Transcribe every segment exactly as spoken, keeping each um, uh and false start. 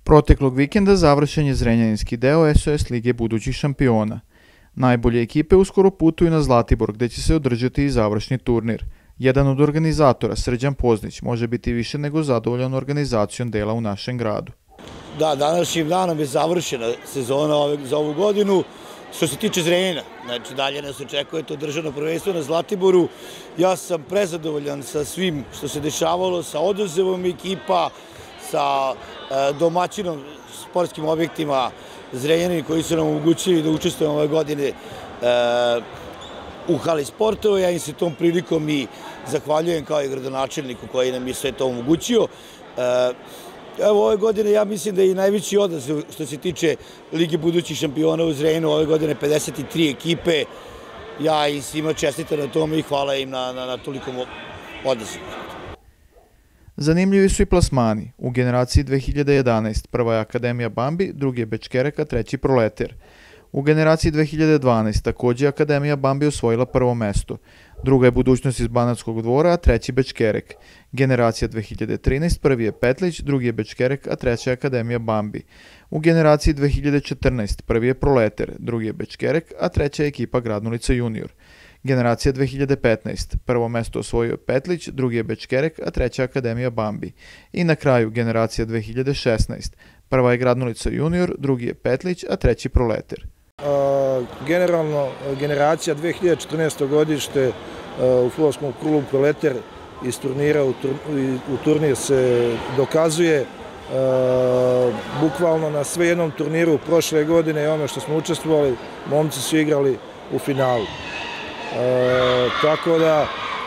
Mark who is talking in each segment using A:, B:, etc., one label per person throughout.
A: Proteklog vikenda završen je zrenjaninski deo S O S Lige budućih šampiona. Najbolje ekipe uskoro putuju na Zlatibor gde će se održati i završni turnir. Jedan od organizatora, Srđan Poznić, može biti više nego zadovoljan organizacijom dela u našem gradu.
B: Da, današnjim danom je završena sezona za ovu godinu. Što se tiče Zrenjanina, znači dalje nas očekuje to državno prvenstvo na Zlatiboru. Ja sam prezadovoljan sa svim što se dešavalo, sa odazevom ekipa, sa domaćinom sportskim objektima Zrenjanin koji su nam omogućili da učestvujemo ove godine u hali sportova. Ja im se tom prilikom i zahvaljujem kao i gradonačelniku koji nam je sve to omogućio. Evo, ove godine ja mislim da je i najveći odaziv što se tiče Lige budućih šampiona u Zrenjaninu, ove godine pedeset tri ekipe. Ja im svima čestitam na tome i hvala im na, na, na tolikom odazivu.
A: Zanimljivi su i plasmani. U generaciji dve hiljade jedanaeste. prva je Akademija Bambi, drugi je Bečkerek, a treći Proleter. U generaciji dve hiljade dvanaeste. takođe Akademija Bambi osvojila prvo mesto. Druga je Budućnost iz Banatskog Dvora, a treći Bečkerek. Generacija dve hiljade trinaeste. prvi je Petlić, drugi je Bečkerek, a treća je Akademija Bambi. U generaciji dve hiljade četrnaeste. prvi je Proleter, drugi je Bečkerek, a treća je ekipa Gradnulica junior. Generacija dve hiljade petnaeste. prvo mesto osvojio je Petlić, drugi je Bečkerek, a treća Akademija Bambi. I na kraju generacija dve hiljade šesnaeste. prva je Gradnulica junior, drugi je Petlić, a treći Proleter.
C: Generalno, generacija dve hiljade četrnaeste. godište u fudbalskom klubu Proleter iz turnira u turnir se dokazuje. Bukvalno na sve jednom turniru prošle godine i ono što smo učestvovali, momci su igrali u finalu. Tako da,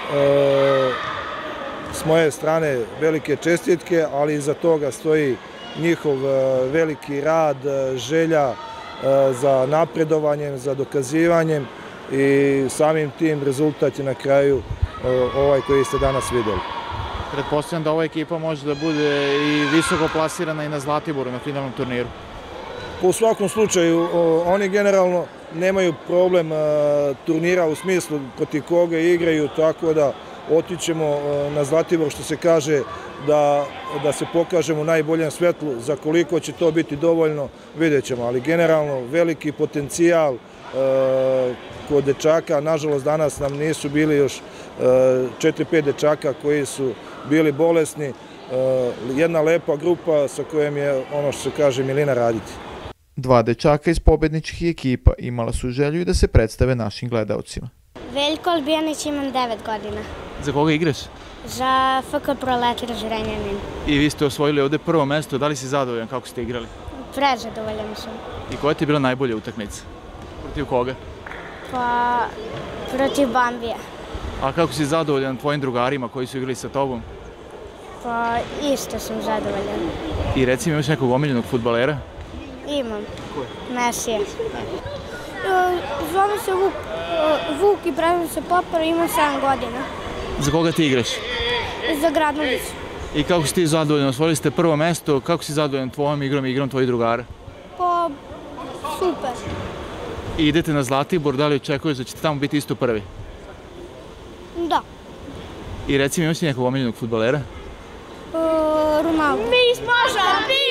C: s moje strane velike čestitke, ali iza toga stoji njihov veliki rad, želja za napredovanjem, za dokazivanjem i samim tim rezultat je na kraju ovaj koji ste danas videli.
A: Pretpostavljam da ova ekipa može da bude i visoko plasirana i na Zlatiboru na finalnom turniru.
C: U svakom slučaju, oni generalno nemaju problem turnira u smislu protiv koga igraju, tako da otićemo na Zlatibor, što se kaže, da, da se pokažemo u najboljem svetlu. Za koliko će to biti dovoljno, vidjet ćemo, ali generalno veliki potencijal e, kod dečaka. Nažalost, danas nam nisu bili još četiri pet dečaka koji su bili bolesni. E, jedna lepa grupa sa kojom je, ono što se kaže, milina raditi.
A: Dva dečaka iz pobedničkih ekipa imala su želju i da se predstave našim gledaocima.
D: Veljko Albijanić, imam devet godina.
A: Za koga igraš?
D: Za F K Proleter Zrenjanin.
A: I vi ste osvojili ovde prvo mesto, da li si zadovoljan kako ste igrali?
D: Prezadovoljan sam.
A: I koja ti je bila najbolja utakmica? Protiv koga?
D: Pa, protiv Bambija.
A: A kako si zadovoljan tvojim drugarima koji su igrali sa tobom?
D: Pa, isto sam zadovoljan.
A: I reci mi, imaš nekog omiljenog fudbalera?
D: Imam. Mesija. Zovem se Vuk, Vuk i pravim se Popar, imam sedam godina.
A: Za koga ti igraš?
D: Za Gradnulicu.
A: I kako si ti zadovoljan? Osvojili ste prvo mesto, kako si zadovoljan tvojom igrom i igrom tvojih drugara?
D: Pa, super.
A: I idete na Zlatibor, da li očekuješ da ćete tamo biti isto prvi?
D: Da.
A: I reci mi, imaš li nekog omiljenog fudbalera?
D: Ronaldo. Mi smo šampioni!